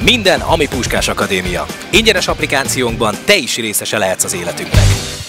Minden, ami Puskás Akadémia. Ingyenes applikációnkban te is részese lehetsz az életünknek.